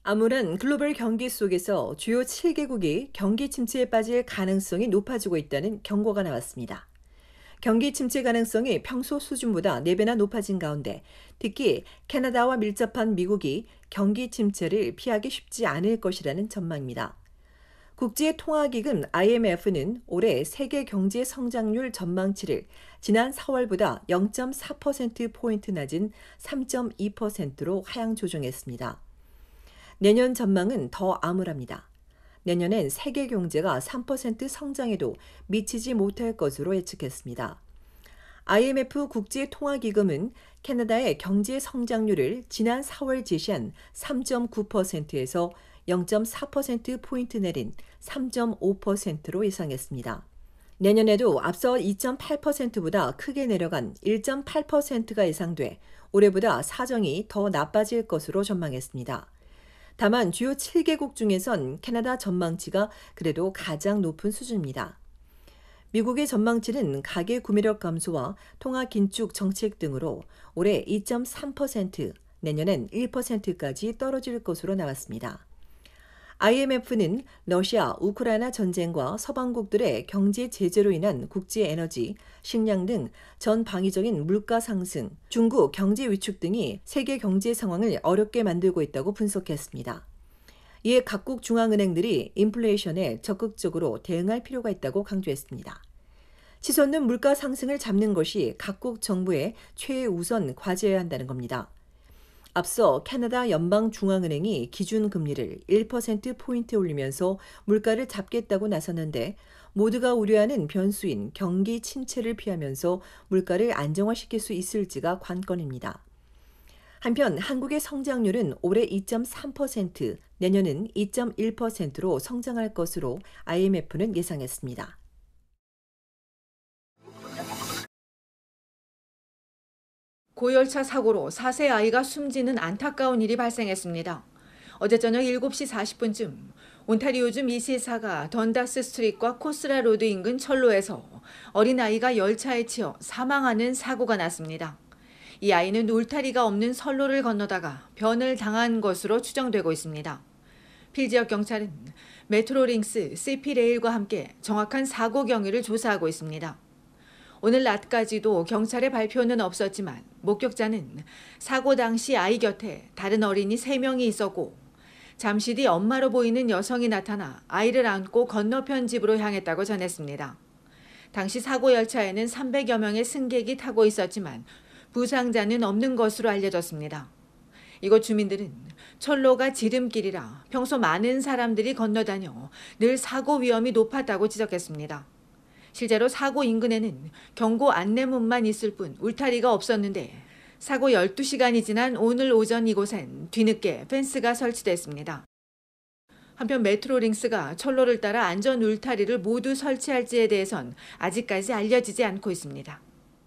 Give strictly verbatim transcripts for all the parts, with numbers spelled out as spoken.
암울한 글로벌 경기 속에서 주요 칠 개국이 경기 침체에 빠질 가능성이 높아지고 있다는 경고가 나왔습니다. 경기 침체 가능성이 평소 수준보다 네 배나 높아진 가운데 특히 캐나다와 밀접한 미국이 경기 침체를 피하기 쉽지 않을 것이라는 전망입니다. 국제통화기금 아이엠에프는 올해 세계 경제 성장률 전망치를 지난 사월보다 영 점 사 퍼센트포인트 낮은 삼 점 이 퍼센트로 하향 조정했습니다. 내년 전망은 더 암울합니다. 내년엔 세계 경제가 삼 퍼센트 성장에도 미치지 못할 것으로 예측했습니다. 아이엠에프 국제통화기금은 캐나다의 경제 성장률을 지난 사월 제시한 삼 점 구 퍼센트에서 영 점 사 퍼센트포인트 내린 삼 점 오 퍼센트로 예상했습니다. 내년에도 앞서 이 점 팔 퍼센트보다 크게 내려간 일 점 팔 퍼센트가 예상돼 올해보다 사정이 더 나빠질 것으로 전망했습니다. 다만 주요 칠 개국 중에선 캐나다 전망치가 그래도 가장 높은 수준입니다. 미국의 전망치는 가계 구매력 감소와 통화 긴축 정책 등으로 올해 이 점 삼 퍼센트, 내년엔 일 퍼센트까지 떨어질 것으로 나왔습니다. 아이엠에프는 러시아, 우크라이나 전쟁과 서방국들의 경제 제재로 인한 국제 에너지, 식량 등 전방위적인 물가 상승, 중국 경제 위축 등이 세계 경제 상황을 어렵게 만들고 있다고 분석했습니다. 이에 각국 중앙은행들이 인플레이션에 적극적으로 대응할 필요가 있다고 강조했습니다. 치솟는 물가 상승을 잡는 것이 각국 정부의 최우선 과제여야 한다는 겁니다. 앞서 캐나다 연방중앙은행이 기준금리를 일 퍼센트포인트 올리면서 물가를 잡겠다고 나섰는데 모두가 우려하는 변수인 경기 침체를 피하면서 물가를 안정화시킬 수 있을지가 관건입니다. 한편 한국의 성장률은 올해 이 점 삼 퍼센트, 내년은 이 점 일 퍼센트로 성장할 것으로 아이엠에프는 예상했습니다. 고열차 사고로 사 세 아이가 숨지는 안타까운 일이 발생했습니다. 어제 저녁 일곱 시 사십 분쯤 온타리오주 미시사가 던다스 스트릿과 코스라 로드 인근 철로에서 어린아이가 열차에 치여 사망하는 사고가 났습니다. 이 아이는 울타리가 없는 선로를 건너다가 변을 당한 것으로 추정되고 있습니다. 필 지역 경찰은 메트로링스, 씨피레일과 함께 정확한 사고 경위를 조사하고 있습니다. 오늘 낮까지도 경찰의 발표는 없었지만 목격자는 사고 당시 아이 곁에 다른 어린이 세 명이 있었고 잠시 뒤 엄마로 보이는 여성이 나타나 아이를 안고 건너편 집으로 향했다고 전했습니다. 당시 사고 열차에는 삼백여 명의 승객이 타고 있었지만 부상자는 없는 것으로 알려졌습니다. 이곳 주민들은 철로가 지름길이라 평소 많은 사람들이 건너다녀 늘 사고 위험이 높았다고 지적했습니다. 실제로 사고 인근에는 경고 안내문만 있을 뿐 울타리가 없었는데 사고 열두 시간이 지난 오늘 오전 이곳엔 뒤늦게 펜스가 설치됐습니다. 한편 메트로링스가 철로를 따라 안전 울타리를 모두 설치할지에 대해선 아직까지 알려지지 않고 있습니다.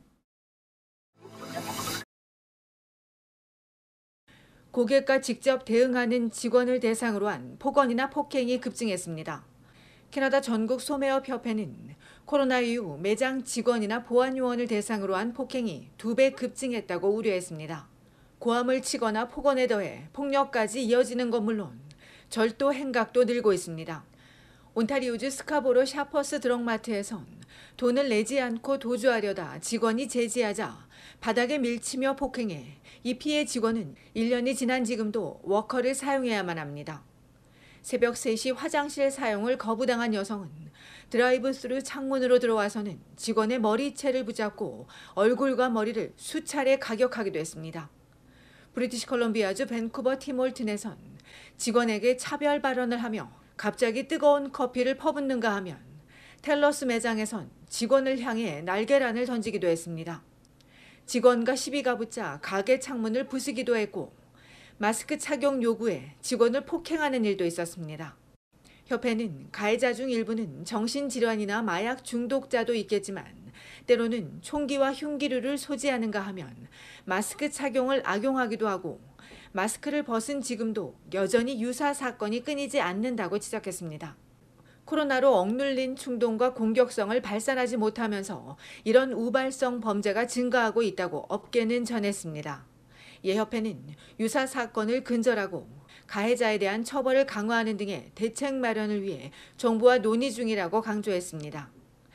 고객과 직접 대응하는 직원을 대상으로 한 폭언이나 폭행이 급증했습니다. 캐나다 전국 소매업 협회는 코로나 이후 매장 직원이나 보안 요원을 대상으로 한 폭행이 두 배 급증했다고 우려했습니다. 고함을 치거나 폭언에 더해 폭력까지 이어지는 것 물론 절도 행각도 늘고 있습니다. 온타리오주 스카보로 샤퍼스 드럭마트에선 돈을 내지 않고 도주하려다 직원이 제지하자 바닥에 밀치며 폭행해 이 피해 직원은 일 년이 지난 지금도 워커를 사용해야만 합니다. 새벽 세 시 화장실 사용을 거부당한 여성은 드라이브 스루 창문으로 들어와서는 직원의 머리채를 붙잡고 얼굴과 머리를 수차례 가격하기도 했습니다. 브리티시 컬럼비아주 밴쿠버 팀홀튼에선 직원에게 차별 발언을 하며 갑자기 뜨거운 커피를 퍼붓는가 하면 텔러스 매장에선 직원을 향해 날계란을 던지기도 했습니다. 직원과 시비가 붙자 가게 창문을 부수기도 했고 마스크 착용 요구에 직원을 폭행하는 일도 있었습니다. 협회는 가해자 중 일부는 정신질환이나 마약 중독자도 있겠지만 때로는 총기와 흉기류를 소지하는가 하면 마스크 착용을 악용하기도 하고 마스크를 벗은 지금도 여전히 유사 사건이 끊이지 않는다고 지적했습니다. 코로나로 억눌린 충동과 공격성을 발산하지 못하면서 이런 우발성 범죄가 증가하고 있다고 업계는 전했습니다. 이에 협회는 유사 사건을 근절하고 가해자에 대한 처벌을 강화하는 등의 대책 마련을 위해 정부와 논의 중이라고 강조했습니다.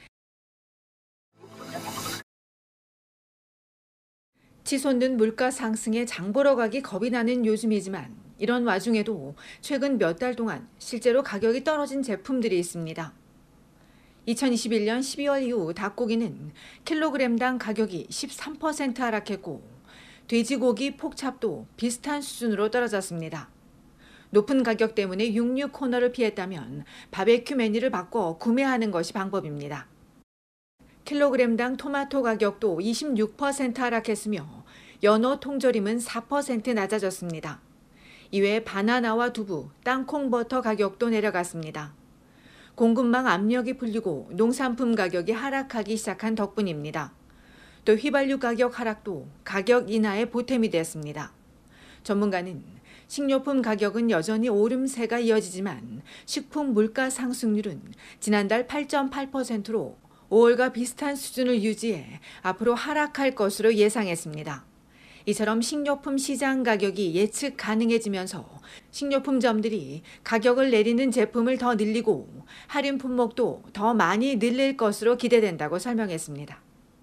치솟는 물가 상승에 장 보러 가기 겁이 나는 요즘이지만 이런 와중에도 최근 몇 달 동안 실제로 가격이 떨어진 제품들이 있습니다. 이천이십일 년 십이월 이후 닭고기는 킬로그램당 가격이 십삼 퍼센트 하락했고 돼지고기 폭찹도 비슷한 수준으로 떨어졌습니다. 높은 가격 때문에 육류 코너를 피했다면 바베큐 메뉴를 바꿔 구매하는 것이 방법입니다. 킬로그램당 토마토 가격도 이십육 퍼센트 하락했으며 연어 통조림은 사 퍼센트 낮아졌습니다. 이외에 바나나와 두부, 땅콩 버터 가격도 내려갔습니다. 공급망 압력이 풀리고 농산품 가격이 하락하기 시작한 덕분입니다. 또 휘발유 가격 하락도 가격 인하에 보탬이 됐습니다. 전문가는 식료품 가격은 여전히 오름세가 이어지지만 식품 물가 상승률은 지난달 팔 점 팔 퍼센트로 오월과 비슷한 수준을 유지해 앞으로 하락할 것으로 예상했습니다. 이처럼 식료품 시장 가격이 예측 가능해지면서 식료품점들이 가격을 내리는 제품을 더 늘리고 할인 품목도 더 많이 늘릴 것으로 기대된다고 설명했습니다.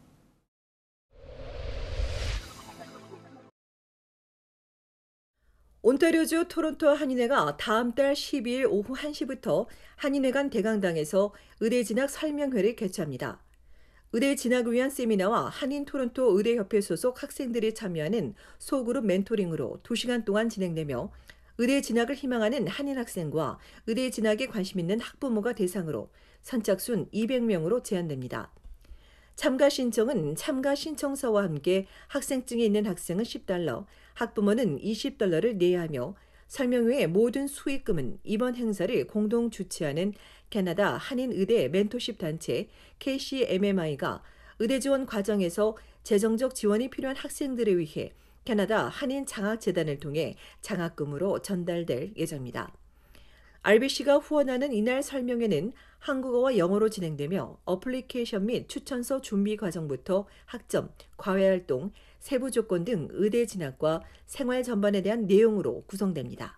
온타리오주 토론토 한인회가 다음 달 십이 일 오후 한 시부터 한인회 간 대강당에서 의대 진학 설명회를 개최합니다. 의대 진학을 위한 세미나와 한인 토론토 의대협회 소속 학생들이 참여하는 소그룹 멘토링으로 두 시간 동안 진행되며 의대 진학을 희망하는 한인 학생과 의대 진학에 관심 있는 학부모가 대상으로 선착순 이백 명으로 제한됩니다. 참가 신청은 참가 신청서와 함께 학생증이 있는 학생은 십 달러, 학부모는 이십 달러를 내야 하며 설명회의 모든 수익금은 이번 행사를 공동 주최하는 캐나다 한인의대 멘토십 단체 케이씨엠엠아이가 의대 지원 과정에서 재정적 지원이 필요한 학생들을 위해 캐나다 한인장학재단을 통해 장학금으로 전달될 예정입니다. 알비씨가 후원하는 이날 설명회는 한국어와 영어로 진행되며 어플리케이션 및 추천서 준비 과정부터 학점, 과외활동, 세부 조건 등 의대 진학과 생활 전반에 대한 내용으로 구성됩니다.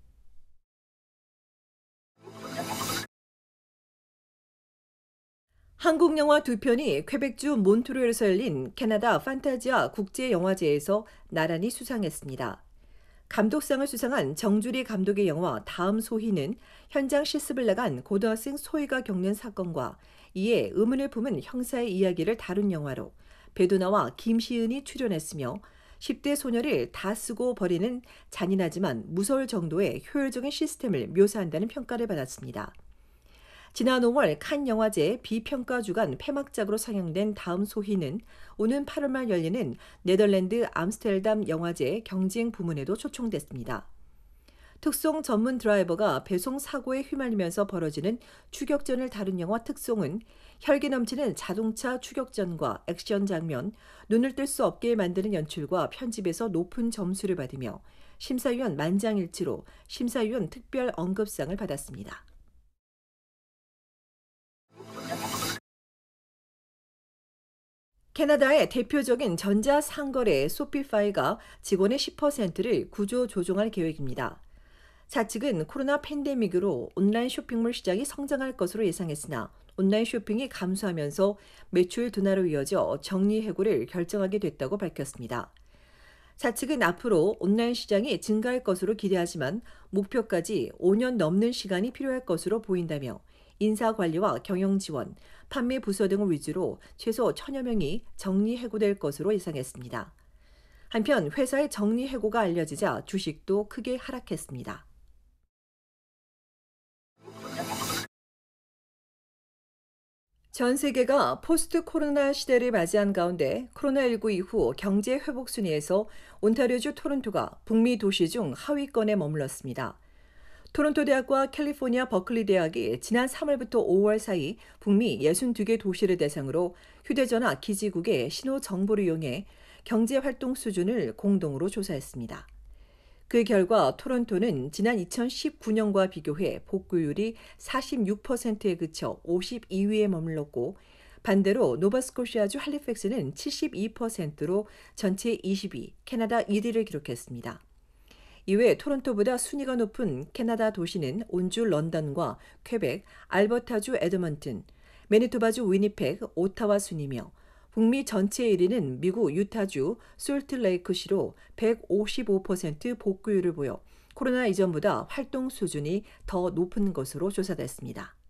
한국 영화 두 편이 퀘벡주 몬트리올에서 열린 캐나다 판타지아 국제영화제에서 나란히 수상했습니다. 감독상을 수상한 정주리 감독의 영화 다음 소희는 현장 실습을 나간 고등학생 소희가 겪는 사건과 이에 의문을 품은 형사의 이야기를 다룬 영화로 배두나와 김시은이 출연했으며 십 대 소녀를 다 쓰고 버리는 잔인하지만 무서울 정도의 효율적인 시스템을 묘사한다는 평가를 받았습니다. 지난 오월 칸 영화제 비평가 주간 폐막작으로 상영된 다음 소희는 오는 팔월 말 열리는 네덜란드 암스테르담 영화제 경쟁 부문에도 초청됐습니다. 특송 전문 드라이버가 배송 사고에 휘말리면서 벌어지는 추격전을 다룬 영화 특송은 혈기 넘치는 자동차 추격전과 액션 장면, 눈을 뜰 수 없게 만드는 연출과 편집에서 높은 점수를 받으며 심사위원 만장일치로 심사위원 특별 언급상을 받았습니다. 캐나다의 대표적인 전자상거래 소피파이가 직원의 십 퍼센트를 구조조정할 계획입니다. 사측은 코로나 팬데믹으로 온라인 쇼핑몰 시장이 성장할 것으로 예상했으나 온라인 쇼핑이 감소하면서 매출 둔화로 이어져 정리해고를 결정하게 됐다고 밝혔습니다. 사측은 앞으로 온라인 시장이 증가할 것으로 기대하지만 목표까지 오 년 넘는 시간이 필요할 것으로 보인다며 인사관리와 경영지원, 판매 부서 등을 위주로 최소 천여 명이 정리해고될 것으로 예상했습니다. 한편 회사의 정리해고가 알려지자 주식도 크게 하락했습니다. 전 세계가 포스트 코로나 시대를 맞이한 가운데 코로나십구 이후 경제 회복 순위에서 온타리오주 토론토가 북미 도시 중 하위권에 머물렀습니다. 토론토 대학과 캘리포니아 버클리 대학이 지난 삼월부터 오월 사이 북미 육십이 개 도시를 대상으로 휴대전화 기지국의 신호 정보를 이용해 경제활동 수준을 공동으로 조사했습니다. 그 결과 토론토는 지난 이천십구 년과 비교해 복구율이 사십육 퍼센트에 그쳐 오십이 위에 머물렀고 반대로 노바스코시아주 할리팩스는 칠십이 퍼센트로 전체 이십 위, 캐나다 일 위를 기록했습니다. 이외 토론토보다 순위가 높은 캐나다 도시는 온주 런던과 퀘벡, 알버타주 에드먼튼, 매니토바주 위니펙, 오타와 순이며 북미 전체 일 위는 미국 유타주 솔트레이크시로 백오십오 퍼센트 복구율을 보여 코로나 이전보다 활동 수준이 더 높은 것으로 조사됐습니다.